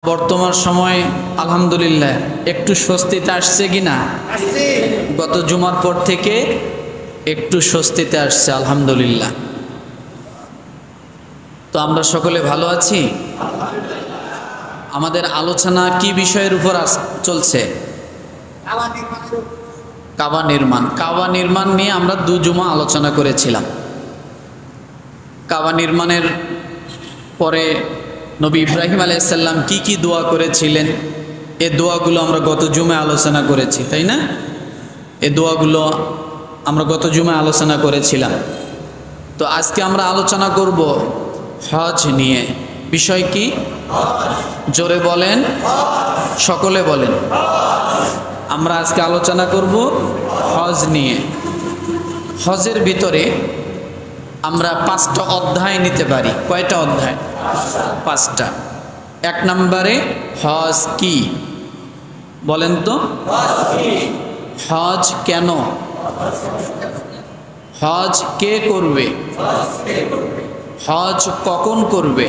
বর্তমান সময় আলহামদুলিল্লাহ একটু স্বস্তিতে আসছে কিনা? গত জুমার পর থেকে একটু স্বস্তিতে আসছে আলহামদুলিল্লাহ। তো আমরা সকলে ভালো আছি। আমাদের আলোচনা কি বিষয়ের উপর চলছে? কাবা নির্মাণ। কাবা নির্মাণ নিয়ে আমরা 2 জুমা আলোচনা করেছিলাম। কাবা নির্মাণের পরে নবী ইব্রাহিম আলাইহিস সালাম কি কি দোয়া করেছিলেন, এই দোয়াগুলো আমরা গত জুমায় আলোচনা করেছি, তাই না? এই দোয়াগুলো আমরা গত জুমায় আলোচনা করেছিলাম। তো আজকে আমরা আলোচনা করব হজ নিয়ে। বিষয় কি? জোরে বলেন, সকলে বলেন। আমরা আজকে আলোচনা করব হজ নিয়ে। হজের ভিতরে আমরা 5টা অধ্যায় নিতে পারি। কয়টা অধ্যায়? 5টা। 1 নম্বরে হজ কি বলেন তো? হজ কেন? হজ কে করবে? হজ কখন করবে?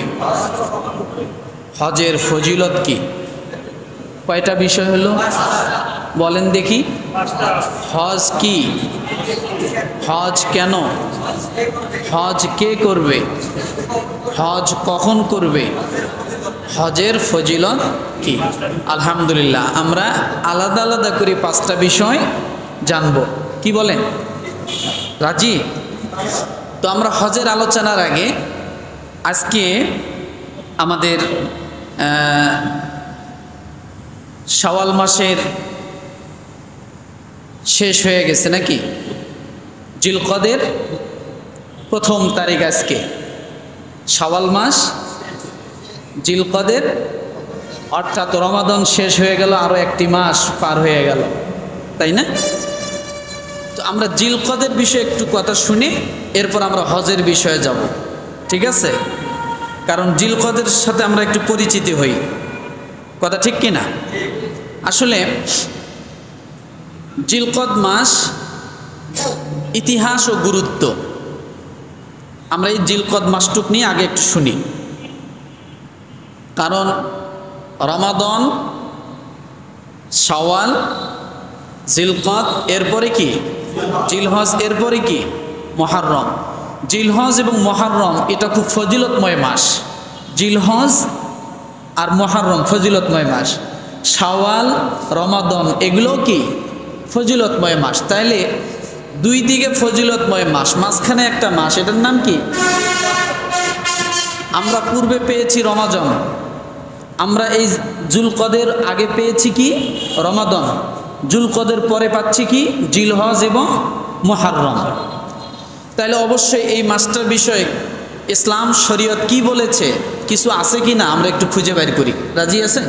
হজের ফজিলত কি? কয়টা বিষয় হলো বলেন দেখি। হজ কি? হজ কেন? হজ কে করবে? হজ কখন করবে? হজের ফজিলত কি? আলহামদুলিল্লাহ, আমরা আলাদা আলাদা করে 5টা বিষয় জানব। কি বলেন? রাজি? তো আমরা হজের আলোচনার আগে আজকে আমাদের শাওয়াল মাসের শেষ হয়ে গেছে নাকি? জিলকদের 1ম তারিখ আজকে। শাওয়াল মাস, জিলকদের, অর্থাৎ রমাদান শেষ হয়ে গেল, আরও 1টি মাস পার হয়ে গেল, তাই না? তো আমরা জিলকদের বিষয়ে একটু কথা শুনি, এরপর আমরা হজের বিষয়ে যাব, ঠিক আছে? কারণ জিলকদের সাথে আমরা একটু পরিচিতি হই, কথা ঠিক কিনা? আসলে জিলকদ মাস ইতিহাস ও গুরুত্ব, আমরা এই জিলকদ মাসটুক নিয়ে আগে একটু শুনি। কারণ রমাদান, শাওয়াল, জিলকদ, এরপরে কি জিলহজ, এরপরে কি মুহররম। জিলহজ এবং মুহররম এটা খুব ফজিলতময় মাস। জিলহজ আর মুহররম ফজিলতময় মাস। শাওয়াল, রমাদান এগুলো কি ফজিলতময় মাস। তাইলে 2 দিকে ফজিলতময় মাস, মাঝখানে একটা মাস, এটার নাম কি? আমরা পূর্বে পেয়েছি রমাদান, আমরা এই জুলকদের আগে পেয়েছি কি? রমাদান। জুলকদের পরে পাচ্ছি কি? জিলহজ এবং মুহররম। তাইলে অবশ্যই এই মাসটার বিষয়ে ইসলাম শরীয়ত কি বলেছে, কিছু আছে কি না আমরা একটু খুঁজে বের করি। রাজি আছেন?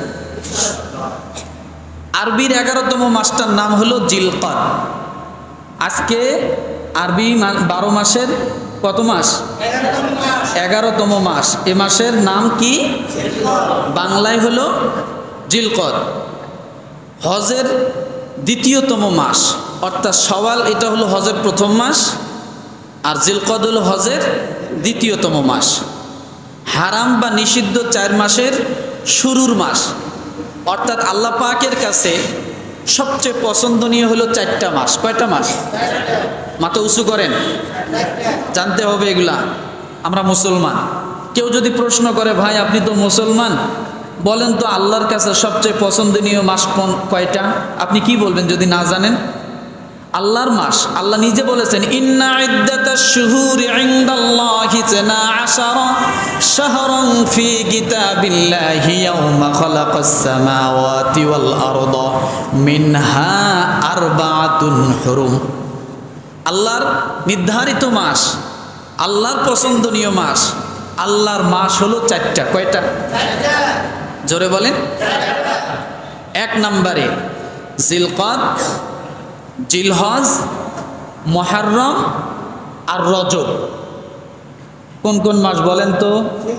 আরবির 11তম মাসটার নাম হলো জিলকদ। আজকে আরবি 12 মাসের কত মাস? 11তম মাস। এ মাসের নাম কি? বাংলায় হলো জিলকদ। হজের 2য়তম মাস, অর্থাৎ শাওয়াল এটা হলো হজের 1ম মাস, আর জিলকদ হলো হজের 2য়তম মাস। হারাম বা নিষিদ্ধ 4 মাসের শুরুর মাস, অর্থাৎ আল্লাহ পাকের কাছে সবচেয়ে পছন্দনীয় হলো 4টা মাস। কয়টা মাস? মাথা উঁচু করেন, জানতে হবে এগুলা। আমরা মুসলমান। কেউ যদি প্রশ্ন করে, ভাই আপনি তো মুসলমান, বলেন তো আল্লাহর কাছে সবচেয়ে পছন্দনীয় মাস কোন কয়টা? আপনি কি বলবেন যদি না জানেন? আল্লাহর মাস, আল্লাহ নিজে বলেছেন, ইন্না ইদ্দাতাশ শুহুরি ইনদাল্লাহি 12 শাহরান ফি কিতাবিল্লাহি ইয়াওমা খালাকাস সামাওয়াতি ওয়াল আরদা মিনহা আরবাআতুন হুরুম। আল্লাহর নির্ধারিত মাস, আল্লাহর পছন্দনীয় মাস, আল্লাহর মাস হলো 4টা। কয়টা? 4টা। জোরে বলেন। 1 নম্বরে জিলকদ, জিলহজ, মুহররম আর রজব। কোন কোন মাস বলেন তো?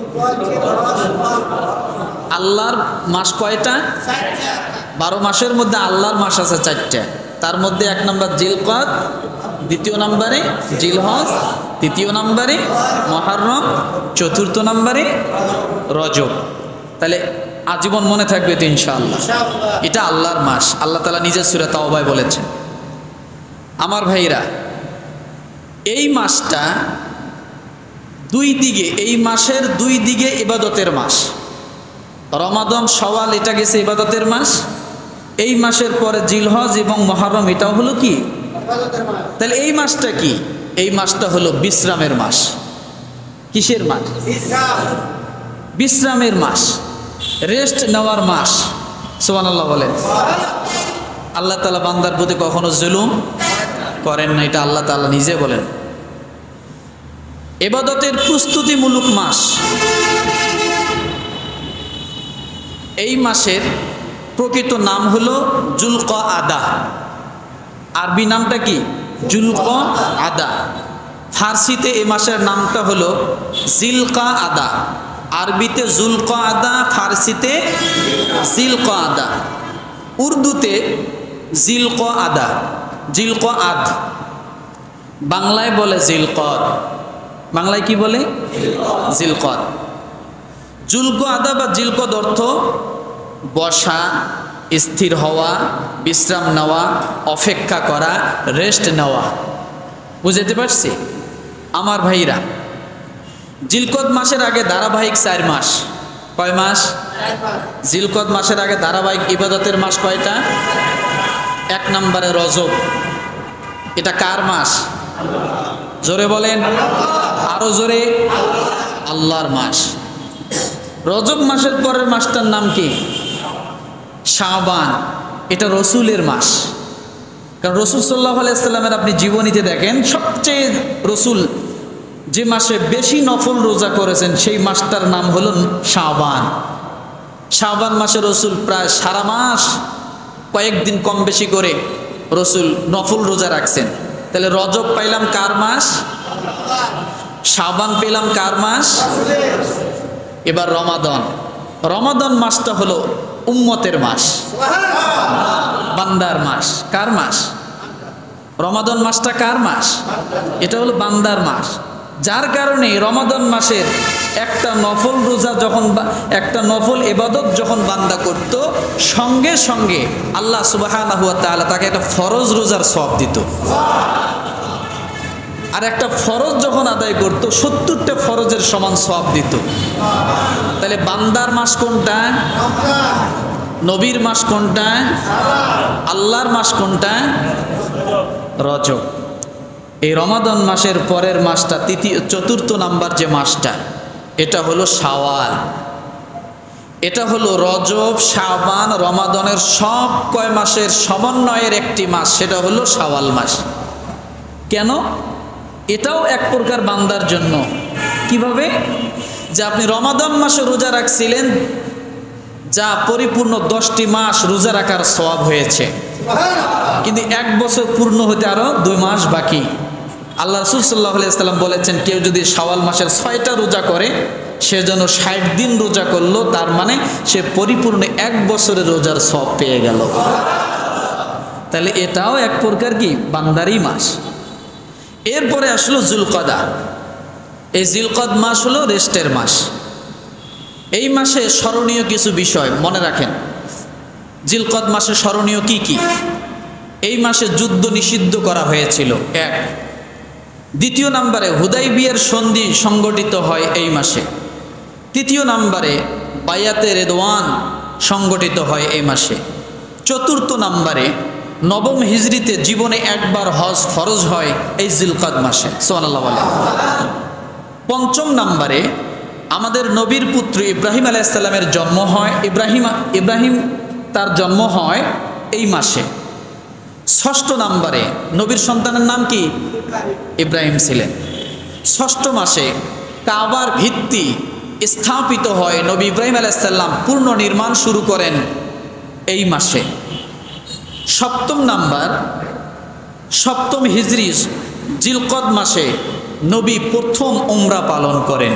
আল্লাহর মাস কয়টা? 12 মাসের মধ্যে আল্লাহর মাস আছে 4টা। তার মধ্যে 1 নম্বর জিলকদ, 2য় নম্বরে জিলহজ, 3য় নম্বরে মুহররম, 4র্থ নম্বরে রজব। তাহলে আজীবন মনে থাকবে তো ইনশাআল্লাহ। এটা আল্লাহর মাস, আল্লাহ তাআলা নিজের সূরা তাওবায় বলেছেন। আমার ভাইরা, এই মাসটা দুই দিকে, এই মাসের দুই দিকে ইবাদতের মাস। রমাদান, শাওয়াল এটা গেছে ইবাদতের মাস। এই মাসের পরে জিলহজ এবং মুহররম এটাও হলো কি ইবাদতের মাস। তাহলে এই মাসটা কি? এই মাসটা হলো বিশ্রামের মাস। কিসের মাস? বিশ্রামের মাস, রেস্ট নেওয়ার মাস। সুবহানাল্লাহ বলেন। আল্লাহ তাআলা বান্দার প্রতি কখনো জুলুম করেন না, এটা আল্লাহ তাআলা নিজে বলেন। ইবাদতের প্রস্তুতিমূলক মাস। এই মাসের প্রকৃত নাম হলো যুলকআদা। আরবি নামটা কি? যুলকআদা। ফার্সিতে এই মাসের নামটা হলো জিলকাআদা। আরবিতে যুলকআদা, ফার্সিতে জিলকআদা, উর্দুতে জিলকআদা, জিলকআদ, বাংলায় বলে জিলকদ। বাংলায় কি বলে? জিলকদ। যুলকআদা বা জিলকদ অর্থ বসা, স্থির হওয়া, বিশ্রাম নেওয়া, অপেক্ষা করা, রেস্ট নেওয়া। বুঝতে পারছি? আমার ভাইরা, জিলকদ মাসের আগে ধারাবাহিক 4 মাস। কয় মাস? জিলকদ মাসের আগে ধারাবাহিক ইবাদতের মাস কয়টা? 1 নম্বরে রজব। এটা কার মাস? জোরে বলেন, আরো জোরে। আল্লাহর মাস। রজব মাসের পরের মাসটার নাম কি? শাবান। এটা রসুলের মাস। কারণ রসুল সাল্লাল্লাহু আলাইহি সাল্লামের আপনি জীবনীতে দেখেন, সবচেয়ে রসুল যে মাসে বেশি নফল রোজা করেছেন সেই মাসটার নাম হলো শাবান। শাবান মাসে রসুল প্রায় সারা মাস কয়েকদিন কম বেশি করে রসুল নফল রোজা রাখছেন। তাহলে রজব পাইলাম কার মাস? শাবান পেলাম কার মাস? এবার রমাদান। রমাদান মাসটা হলো উম্মতের মাস, বান্দার মাস। কার মাস? রমাদান মাসটা কার মাস? এটা হলো বান্দার মাস। যার কারণে রমাদান মাসের একটা নফল রোজা যখন, একটা নফল ইবাদত যখন বান্দা করত, সঙ্গে সঙ্গে আল্লাহ সুবহানাহু ওয়া তাআলা তাকে একটা ফরজ রোজার সওয়াব দিত। আর একটা ফরজ যখন আদায় করত 70টা ফরজের সমান সওয়াব দিত। তাহলে বান্দার মাস কোনটা? নবীর মাস কোনটা? আল্লাহর মাস কোনটা? রজব। এই রমাদান মাসের পরের মাসটা, চতুর্থ নাম্বার যে মাসটা, এটা হলো শাওয়াল। এটা হলো রজব, শাবান, রমাদানের সব কয় মাসের সমন্বয়ের একটি মাস, সেটা হলো শাওয়াল মাস। কেন? এটাও এক প্রকার বান্দার জন্য। কিভাবে? যে আপনি রমাদান মাসে রোজা রাখছিলেন, যা পরিপূর্ণ 10টি মাস রোজা রাখার সওয়াব হয়েছে, কিন্তু 1 বছর পূর্ণ হতে আরো 2 মাস বাকি। আল্লাহ রাসূল সাল্লাল্লাহু আলাইহি ওয়াসাল্লাম বলেছেন, কেউ যদি শাওয়াল মাসের 6টা রোজা করে, সে যেন 60 দিন রোজা করলো, তার মানে সে পরিপূর্ণ 1 বছরের রোজার সওয়াব পেয়ে গেল। তাহলে এটাও এক প্রকার কি বান্দারই মাস। এরপরে আসলো যুলকদা। এই যুলকদ মাস হলো রেস্টের মাস। এই মাসে স্মরণীয় কিছু বিষয় মনে রাখেন। যুলকদ মাসে স্মরণীয় কি কি? এই মাসে যুদ্ধ নিষিদ্ধ করা হয়েছিল 1। দ্বিতীয় নম্বরে হুদাইবিয়ার সন্ধি সংগঠিত হয় এই মাসে। তৃতীয় নম্বরে বায়াতে রেদওয়ান সংগঠিত হয় এই মাসে। চতুর্থ নম্বরে নবম হিজরিতে জীবনে একবার হজ ফরজ হয় এই যুলকদ মাসে। সুবহানাল্লাহ বলেন। পঞ্চম নম্বরে আমাদের নবীর পুত্র ইব্রাহিম আলাইহিস সালামের জন্ম হয়। ইব্রাহিম তার জন্ম হয় এই মাসে। ষষ্ঠ নম্বরে নবীর সন্তানের নাম কি? ইব্রাহিম ছিলেন। ষষ্ঠ মাসে কাবার ভিত্তি স্থাপিত হয়। নবী ইব্রাহিম আলাইহিস সালাম পূর্ণ নির্মাণ শুরু করেন এই মাসে। সপ্তম নাম্বার, সপ্তম হিজরি জিলকদ মাসে নবী প্রথম উমরা পালন করেন।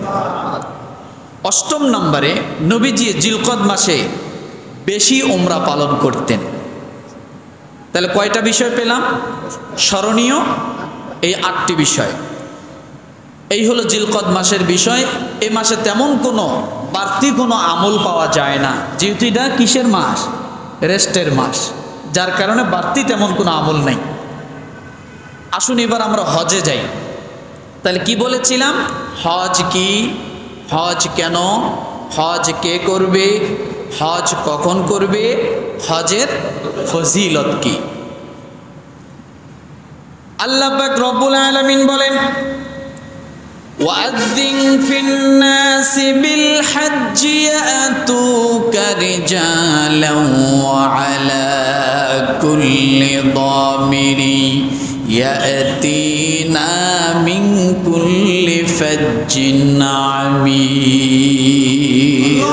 অষ্টম নম্বরে নবীজি জিলকদ মাসে বেশি উমরা পালন করতেন। তাহলে কয়টা বিষয় পেলাম? স্মরণীয় এই 8টি বিষয়। এই হলো জিলকদ মাসের বিষয়। এই মাসে তেমন কোনো বাড়তি কোনো আমল পাওয়া যায় না, যেহেতু এটা কিসের মাস? রেস্টের মাস, যার কারণে বাড়তি তেমন কোনো আমল নেই। আসুন এবার আমরা হজে যাই। তাহলে কি বলেছিলাম? হজ কি, হজ কেন, হজ কে করবে, হজ কখন করবে, হজের ফজিলত কি? আল্লাহ পাক রব্বুল আলামিন বলেন, ওয়াযিন ফিন-নাসি বিল-হজ্জি ইয়াতুকা রিজালান ওয়া আলা কুল্লি দামিরি ইয়াতিনা মিন কুল্লি ফাজ্জিন আমির।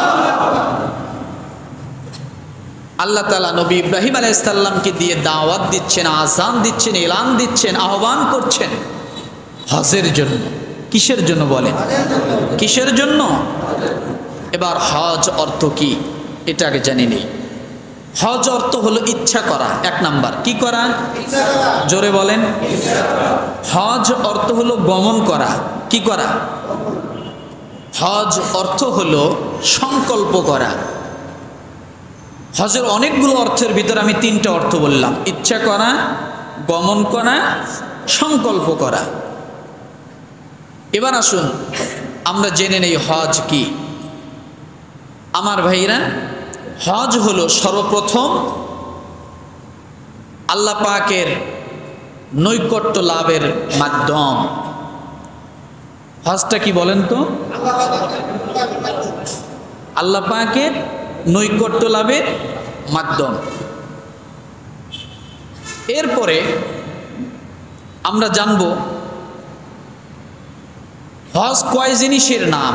আল্লাহ তাআলা নবী ইব্রাহিম আলাইহিস সালামকে দিয়ে দাওয়াত দিচ্ছেন, আযান দিচ্ছেন, এলান দিচ্ছেন, আহ্বান করছেন হজের জন্য। কিসের জন্য বলেন? কিসের জন্য? এবার হজ অর্থ কি এটা আগে জানি নেই। হজ অর্থ হলো ইচ্ছা করা, এক নাম্বার। কি করা? জোরে বলেন। হজ অর্থ হলো গমন করা। কি করা? হজ অর্থ হলো সংকল্প করা। হজের অনেকগুলো অর্থের ভিতরে আমি তিনটা অর্থ বললাম: ইচ্ছা করা, গমন করা, সংকল্প করা। এবার আসুন আমরা জেনে নেই হজ কি। আমার ভাইরা, হজ হলো সর্বপ্রথম আল্লাহ পাকের নৈকট্য লাভের মাধ্যম। হজটা কি বলেন তো? আল্লাহ পাকের নৈকট্য লাভের মাধ্যম। এরপরে আমরা জানব হজ কয় জিনিসের নাম,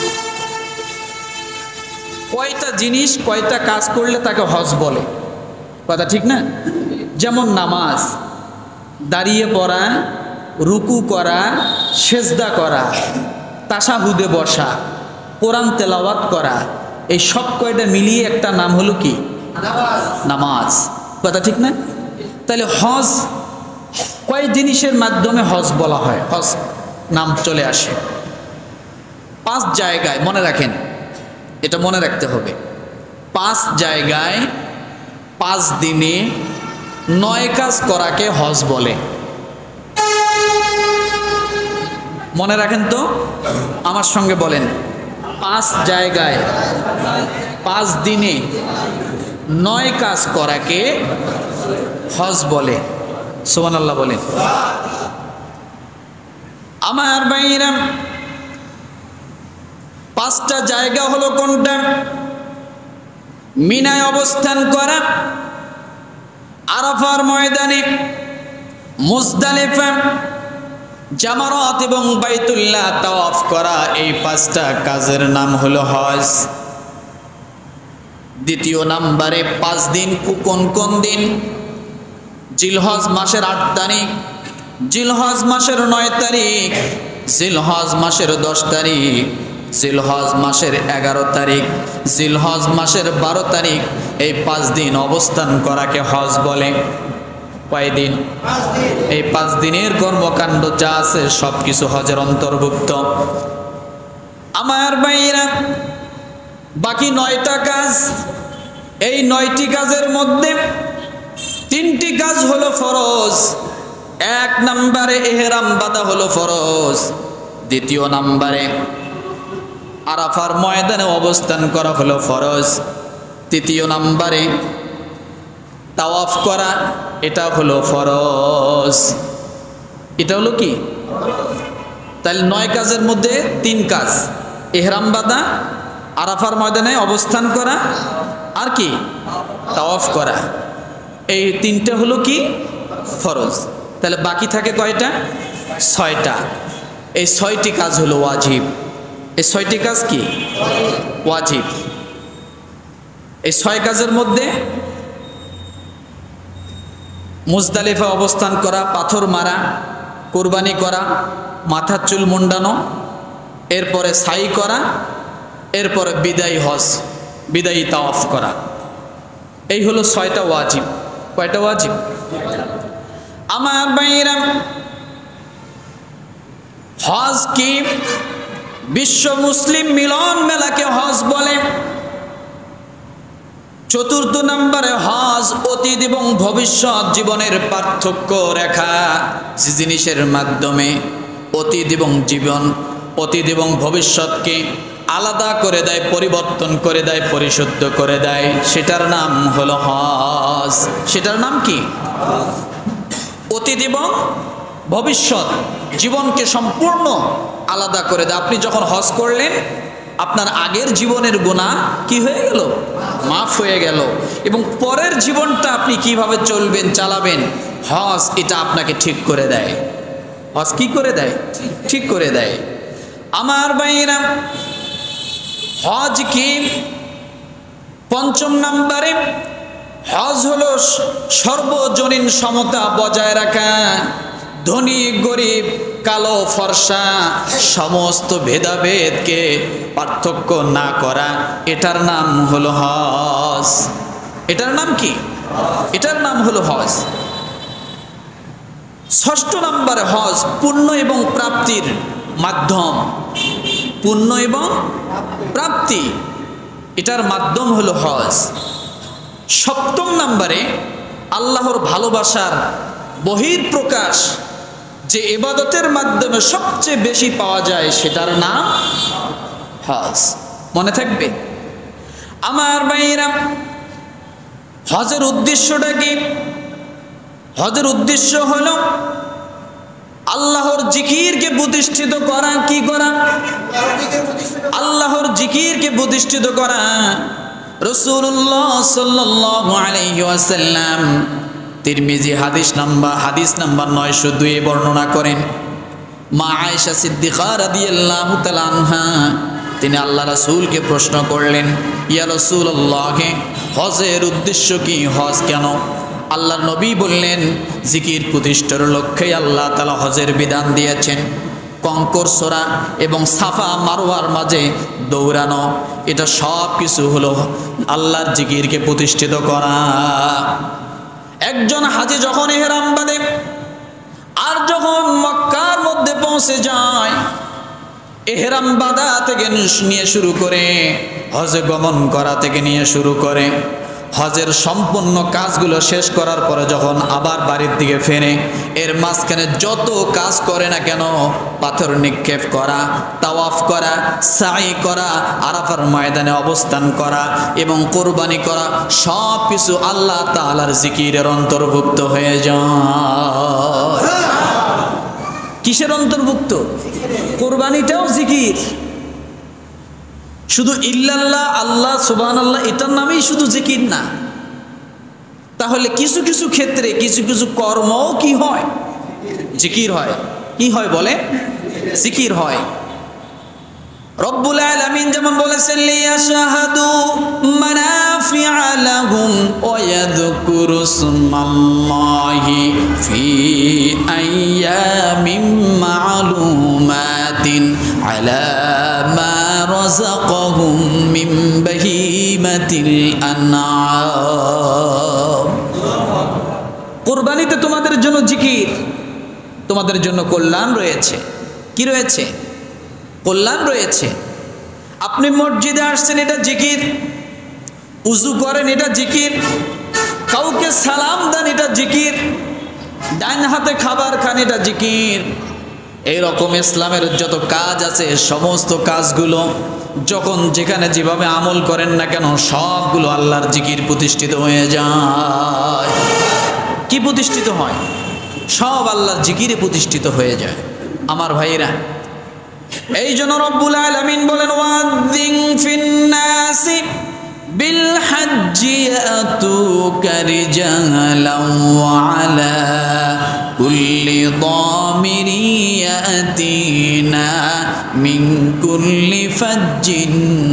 কয়টা জিনিস, কয়টা কাজ করলে তাকে হজ বলে। কথা ঠিক না? যেমন নামাজ, দাঁড়িয়ে পড়া, রুকু করা, সেজদা করা, তাশাহুদে বসা, কোরআন তেলাওয়াত করা, এই সব কয়টা মিলিয়ে একটা নাম হলো কি? নামাজ। কথা ঠিক না? তাহলে হজ কয় জিনিসের মাধ্যমে হজ বলা হয়, হজ নাম চলে আসে? 5 জায়গায়, মনে রাখেন, এটা মনে রাখতে হবে। 5 জায়গায় 5 দিনে 9 কাজ করাকে হজ বলে। মনে রাখেন তো, আমার সঙ্গে বলেন। 5 জায়গায় 5 দিনে 9 কাজ করাকে হজ বলে। সুবহানাল্লাহ বলেন। আমার ভাইরা, 5টা জায়গা হলো কোনটা? মিনায় অবস্থান করা, আরাফার ময়দানে, মুজদালিফা, জামারাত এবং বাইতুল্লাহ তাওয়াফ করা। এই 5টা কাজের নাম হলো হজ। দ্বিতীয় নম্বরে 5 দিন কোন কোন দিন? জিলহজ মাসের 8 তারিখ, জিলহজ মাসের 9 তারিখ, জিলহজ মাসের 10 তারিখ, জিলহজ মাসের 11 তারিখ, জিলহজ মাসের 12 তারিখ। এই 5 দিন অবস্থান করাকে হজ বলে। কয় দিন? এই 5 দিনের কর্মকাণ্ড যা আছে সব কিছু হজের অন্তর্ভুক্ত। আমার ভাইরা, বাকি 9টা কাজ, এই 9টি কাজের মধ্যে 3টি কাজ হলো ফরজ। 1 নম্বরে ইহরাম বাঁধা হলো ফরজ। দ্বিতীয় নম্বরে আরাফার ময়দানে অবস্থান করা হলো ফরজ। তৃতীয় নম্বরে তাওয়াফ করা, এটা হলো ফরজ। এটা হলো কি? তাহলে 9 কাজের মধ্যে 3 কাজ: ইহরাম বাঁধা, আরাফার ময়দানে অবস্থান করা, আর কি? তাওয়াফ করা। এই 3টা হলো কি? ফরজ। তাহলে বাকি থাকে কয়টা? 6টা। এই 6টি কাজ হলো ওয়াজিব। এই 6টি কাজ কি? ওয়াজিব। এই 6 কাজের মধ্যে মুজদালিফা অবস্থান করা, পাথর মারা, কুরবানি করা, মাথার চুল মুন্ডানো, এরপরে সাই করা, এরপরে বিদায়ী হজ, বিদায়ী তাওয়াফ করা। এই হলো 6টা ওয়াজিব। কয়টা ওয়াজিব? আমার ভাইরা, হজ কি? বিশ্ব মুসলিম মিলন মেলাকে হজ বলে। চতুর্থ নম্বরে হজ অতীত এবং ভবিষ্যৎ জীবনের পার্থক্য রেখা, যে জিনিসের মাধ্যমে অতীত এবং ভবিষ্যৎকে আলাদা করে দেয়, পরিবর্তন করে দেয়, পরিশুদ্ধ করে দেয়, সেটার নাম হলো হজ। সেটার নাম কি? অতীত এবং ভবিষ্যৎ জীবনকে সম্পূর্ণ আলাদা করে দেয়। আপনি যখন হজ করলেন, আপনার আগের জীবনের গুনাহ কি হয়ে গেল? মাফ হয়ে গেল। এবং পরের জীবনটা আপনি কিভাবে চলবেন, চালাবেন, হজ এটা আপনাকে ঠিক করে দেয়। হজ কি করে দেয়? ঠিক করে দেয়। আমার ভাইয়েরা, হজ কি? পঞ্চম নম্বরে হজ হলো সর্বজনীন সমতা বজায় রাখা, ধনী গরিব, কালো ফর্সা সমস্ত ভেদাভেদকে পার্থক্য না করা, এটার নাম হলো হজ। এটার নাম কি? এটার নাম হলো হজ। ষষ্ঠ নম্বরে হজ পুণ্য এবং প্রাপ্তির মাধ্যম। পুণ্য এবং প্রাপ্তি, এটার মাধ্যম হলো হজ। সপ্তম নম্বরে আল্লাহর ভালোবাসার বহিঃপ্রকাশ, যে ইবাদতের মাধ্যমে সবচেয়ে বেশি পাওয়া যায়, সেটার নাম হজ। মনে থাকবে আমার ভাইয়েরা। হজের উদ্দেশ্যটা কি? হজের উদ্দেশ্য হলো আল্লাহর জিকিরকে প্রতিষ্ঠিত করা। কি করা? আল্লাহর জিকিরকে প্রতিষ্ঠিত করা। রাসূলুল্লাহ সাল্লাল্লাহু আলাইহি ওয়াসাল্লাম তিরমিজি হাদিস নাম্বার 902 বর্ণনা করেন, মা আয়েশা সিদ্দিকা রাদিয়াল্লাহু তাআলা আনহা তিনি আল্লাহ রাসূলকে প্রশ্ন করলেন, ইয়া রাসূলুল্লাহ, হজের উদ্দেশ্য কি? হজ কেন? আল্লাহর নবী বললেন, জিকির প্রতিষ্ঠার লক্ষ্যে আল্লাহ তাআলা হজের বিধান দিয়েছেন। কঙ্কর ছোড়া এবং সাফা মারওয়ার মাঝে দৌড়ানো, এটা সব কিছু হলো আল্লাহর জিকিরকে প্রতিষ্ঠিত করা। একজন হাজী যখন ইহরাম বাঁধে আর যখন মক্কার মধ্যে পৌঁছে যায়, ইহরাম বাঁধা থেকে নিয়ে শুরু করে হজে গমন করা থেকে নিয়ে শুরু করে হজের সম্পূর্ণ কাজগুলো শেষ করার পরে যখন আবার বাড়ির দিকে ফেরে, এর মাঝখানে যত কাজ করে না কেন, পাথর নিক্ষেপ করা, তাওয়াফ করা, সাই করা, আরাফার ময়দানে অবস্থান করা এবং কোরবানি করা, সব কিছু আল্লাহ তাআলার জিকিরের অন্তর্ভুক্ত হয়ে যায়। কিসের অন্তর্ভুক্ত? কোরবানিটাও জিকির। শুধু ইল্লাল্লাহ, আল্লাহ, সুবহানাল্লাহ এটার নামেই শুধু জিকির না। তাহলে কিছু কিছু ক্ষেত্রে কিছু কিছু কর্মও কি হয়? জিকির হয়। কি হয় বলে? জিকির হয়। রব্বুল আলামিন যেমন বলেছেন, লিয়াশহাদু মানাফিআ লাহুম ওয়া ইয়াযকুরু ইসমাল্লাহি ফি আইয়ামিন মা'লুমাতিন আলা মা রাযাকাহুম মিন বাহিমাতিল আনআম। কুরবানিতে তোমাদের জন্য জিকির, তোমাদের জন্য কল্যাণ রয়েছে। কি রয়েছে? কল্যাণ রয়েছে। আপনি মসজিদে আসছেন, এটা জিকির। উযু করেন, এটা জিকির। কাউকে সালাম দেন, এটা জিকির। ডান হাতে খাবার খান, এটা জিকির। এইরকম ইসলামের যত কাজ আছে, সমস্ত কাজগুলো যখন যেখানে যেভাবে আমল করেন না কেন, সবগুলো আল্লাহর জিকির প্রতিষ্ঠিত হয়ে যায়। কি প্রতিষ্ঠিত হয়? সব আল্লাহর জিকিরে প্রতিষ্ঠিত হয়ে যায়। আমার ভাইরা, এই জন্য রব্বুল আলামিন বলেন, ওয়াযিন ফিন্নাসি বিল হজ্জি ইয়াতুকা রিজালান ওয়া আলা কুল্লি দামিরি ইয়াতিনা মিন কুল্লি ফাজ্জিন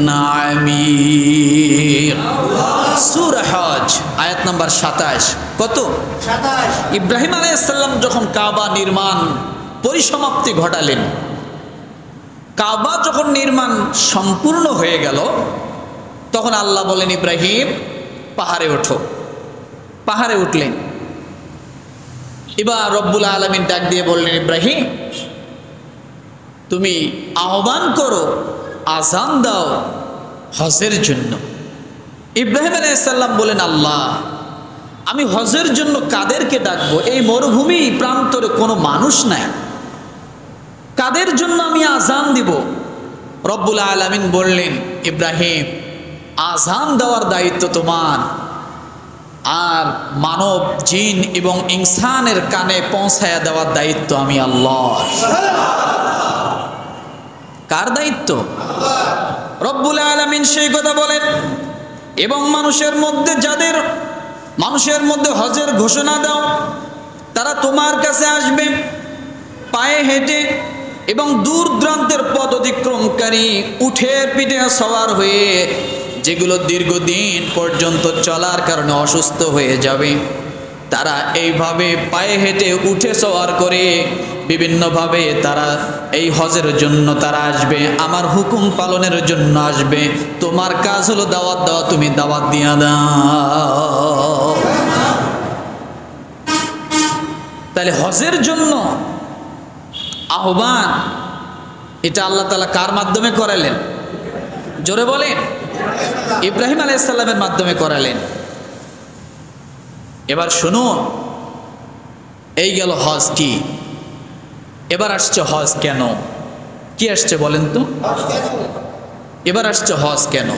আমিক। সূরা হজ আয়াত নাম্বার 27। কত? 27। ইব্রাহিম আলাইহিস সালাম যখন কাবা নির্মাণ পরিসমাপ্তি ঘটালেন, কাবা যখন নির্মাণ সম্পূর্ণ হয়ে গেল, তখন আল্লাহ বলেন, ইব্রাহিম পাহাড়ে ওঠো। পাহাড়ে উঠলেন। এবার রব্বুল আলামিন ডাক দিয়ে বললেন, ইব্রাহিম তুমি আহ্বান করো, আযান দাও হজের জন্য। ইব্রাহিম আলাইহিস সালাম বলেন, আল্লাহ আমি হজের জন্য কাদেরকে ডাকবো? এই মরুভূমি প্রান্তরে কোনো মানুষ নাই, কাদের জন্য আমি আযান দিব? রব্বুল আলামিন বললেন, ইব্রাহিম আযান দেওয়ার দায়িত্ব তোমার, আর মানব জিন এবং ইনসানের কানে পৌঁছায়া দেওয়ার দায়িত্ব আমি আল্লাহ। কার দায়িত্ব? রব্বুল আলামিন সেই কথা বলেন। এবং মানুষের মধ্যে হজের ঘোষণা দাও, তারা তোমার কাছে আসবে পায়ে হেঁটে এবং দূর দূরান্তের পথ অতিক্রমকারী উঠের পিঠে সওয়ার হয়ে, যেগুলো দীর্ঘদিন পর্যন্ত চলার কারণে অসুস্থ হয়ে যাবে, তারা এইভাবে পায়ে হেঁটে উঠে সওয়ার করে বিভিন্নভাবে তারা এই হজের জন্য তারা আসবে, আমার হুকুম পালনের জন্য আসবে। তোমার কাজ হলো দাওয়াত দেওয়া, তুমি দাওয়াত দিয়া দাও। তাহলে হজের জন্য আহ্বান, এটা আল্লাহ তাআলা কার মাধ্যমে করালেন? জোরে বলেন। ইব্রাহিম আলাইহিস সালামের মাধ্যমে করালেন। এবার শুনুন, এই গেল হজ কি, এবার আসছে হজ কেন? কি আসছে বলেন তো? এবার আসছে হজ কেন?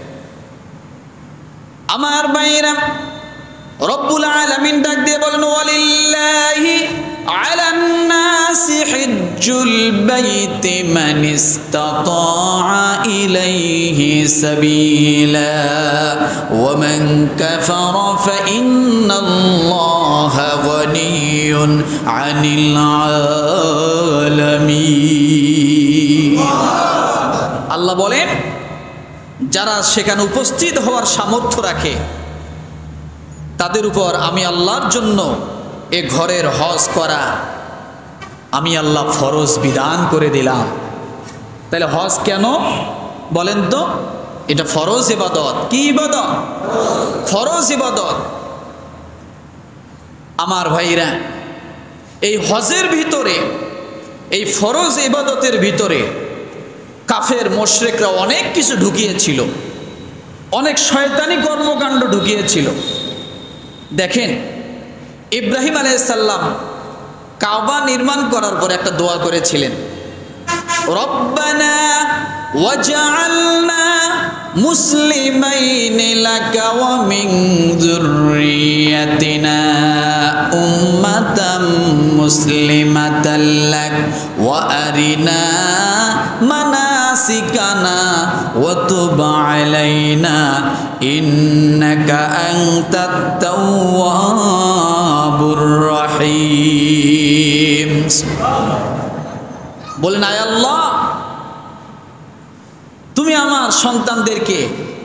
আমার ভাইরা, রব্বুল আলামিন ডাক দিয়ে বলেন, ওয়ালিল্লাহি আলান নাসি হিজ্জুল বাইতি মান ইসতাতাআ ইলাইহি সাবিলা ওয়া মান কাফারা ফা ইন্নাল্লাহা গনিয়্যুন আনিল আলামিন। আল্লাহ বলেন, যারা সেখানে উপস্থিত হওয়ার সামর্থ্য রাখে তাদের উপর আমি আল্লাহর জন্য এ ঘরের হজ করা আমি আল্লাহ ফরজ বিধান করে দিলাম। তাহলে হজ কেন বলেন তো? এটা ফরজ ইবাদত। কি ইবাদত? ফরজ ইবাদত। আমার ভাইরা, এই হজের ভিতরে, এই ফরজ ইবাদতের ভিতরে কাফের মুশরিকরা অনেক কিছু ঢুকিয়েছিল, অনেক শয়তানি কর্মকাণ্ড ঢুকিয়েছিল। দেখেন, ইব্রাহিম আলাইহিস সালাম কাবা নির্মাণ করার পর একটা দোয়া করেছিলেন, রব্বানা ওয়াজআলনা মুসলিমাইনি লাকা ওয়া মিন যুররিয়াতিনা উম্মাতাম মুসলিমাতাল লাক ওয়া আরিনা মানাসিকানা ওয়া তুব আলাইনা ইন্নাকা আনতাত তাওয়াবুর রহিম। বলেন, আয় আল্লাহ, তুমি আমার সন্তানদেরকে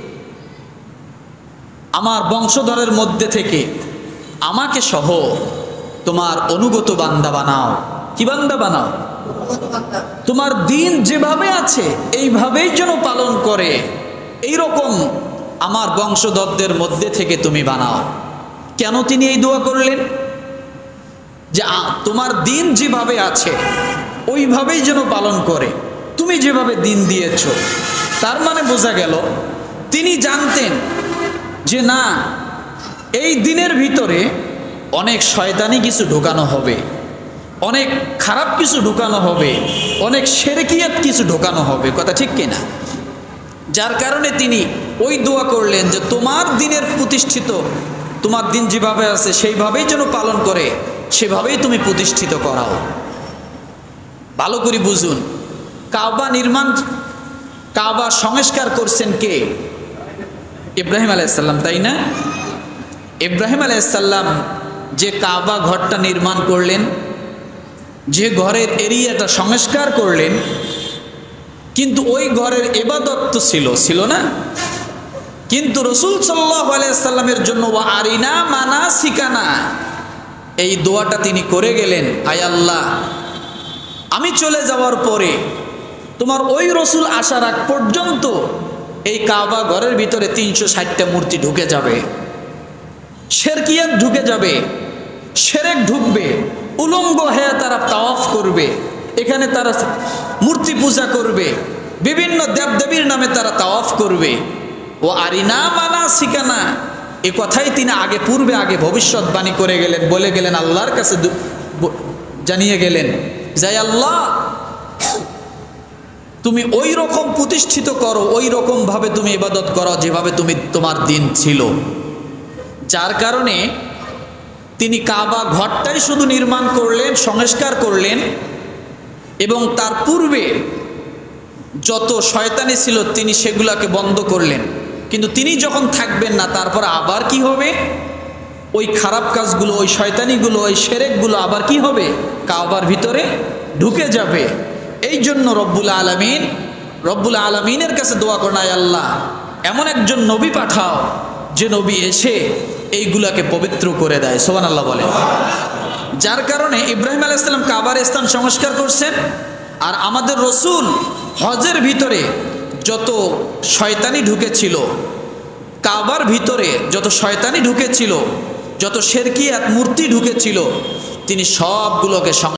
আমার বংশধরের মধ্যে থেকে আমাকে সহ তোমার অনুগত বান্দা বানাও। কি বান্দা বানাও? তোমার দিন যেভাবে আছে এইভাবেই যেন পালন করে, এইরকম আমার বংশধরদের মধ্যে থেকে তুমি বানাও। কেন তিনি এই দোয়া করলেন? যে তোমার দিন যেভাবে আছে ওইভাবেই যেন পালন করে, তুমি যেভাবে দিন দিয়েছ। তার মানে বোঝা গেল তিনি জানতেন যে না, এই দিনের ভিতরে অনেক শয়তানি কিছু ঢোকানো হবে, অনেক খারাপ কিছু ঢোকানো হবে, অনেক শিরকিয়াত কিছু ঢোকানো হবে। কথা ঠিক কিনা? যার কারণে তিনি ওই দোয়া করলেন যে তোমার দিনের প্রতিষ্ঠিত, তোমার দিন যেভাবে আছে সেইভাবেই যেন পালন করে, সেভাবেই তুমি প্রতিষ্ঠিত করাও। ভালো করে বুঝুন, কাবা নির্মাণ, কাবা সংস্কার করছেন কে? ইব্রাহিম আলাইহিস সালাম, তাই না? ইব্রাহিম আলাইহিস সালাম যে কাবা ঘরটা নির্মাণ করলেন, যে ঘরের এরিয়াটা সংস্কার করলেন, কিন্তু ওই ঘরের ইবাদত তো ছিল না। কিন্তু রাসূল সাল্লাল্লাহু আলাইহি সাল্লামের জন্য ওয়া আরিনা মানাসিকানা, এই দোয়াটা তিনি করে গেলেন, আয় আল্লাহ, আমি চলে যাওয়ার পরে তোমার ওই রসুল আসার আগ পর্যন্ত এই কাবা ঘরের ভিতরে 360টা মূর্তি ঢুকে যাবে, শিরকিয়াত ঢুকে যাবে, শিরক ঢুকবে, উলঙ্গ হয়ে তারা তাওয়াফ করবে, এখানে তারা মূর্তি পূজা করবে, বিভিন্ন দেবদেবীর নামে তারা তাওয়াফ করবে। ও আরিনা মানা শিকানা, এ কথাই তিনি পূর্বে ভবিষ্যৎবাণী করে গেলেন, বলে গেলেন, আল্লাহর কাছে জানিয়ে গেলেন, যাই আল্লাহ তুমি ওই রকম প্রতিষ্ঠিত করো, ওই রকম ভাবে তুমি ইবাদত করো যেভাবে তোমার দিন ছিল। যার কারণে তিনি কাবা ঘরটাই শুধু নির্মাণ করলেন, সংস্কার করলেন, এবং তার পূর্বে যত শয়তানি ছিল তিনি সেগুলাকে বন্ধ করলেন। কিন্তু তিনি যখন থাকবেন না, তারপর আবার কি হবে? ওই খারাপ কাজগুলো, ওই শয়তানিগুলো, ওই শিরকগুলো আবার কি হবে? কাবার ভিতরে ঢুকে যাবে। এই জন্য রব্বুল আলামিনের কাছে দোয়া করেন, আয় আল্লাহ এমন একজন নবী পাঠাও যে নবী এসে এইগুলাকে পবিত্র করে দেয়। সুবহানাল্লাহ বলে। যার কারণে ইব্রাহিম আলাইহিস সালাম কাবার স্থান সংস্কার করছেন। আর আমাদের রসুল হজের ভিতরে যত শয়তানি ঢুকেছিল, কাবার ভিতরে যত শয়তানি ঢুকেছিল, যত শিরকিয়াত মূর্তি ঢুকেছিল, তিনি সবগুলোকে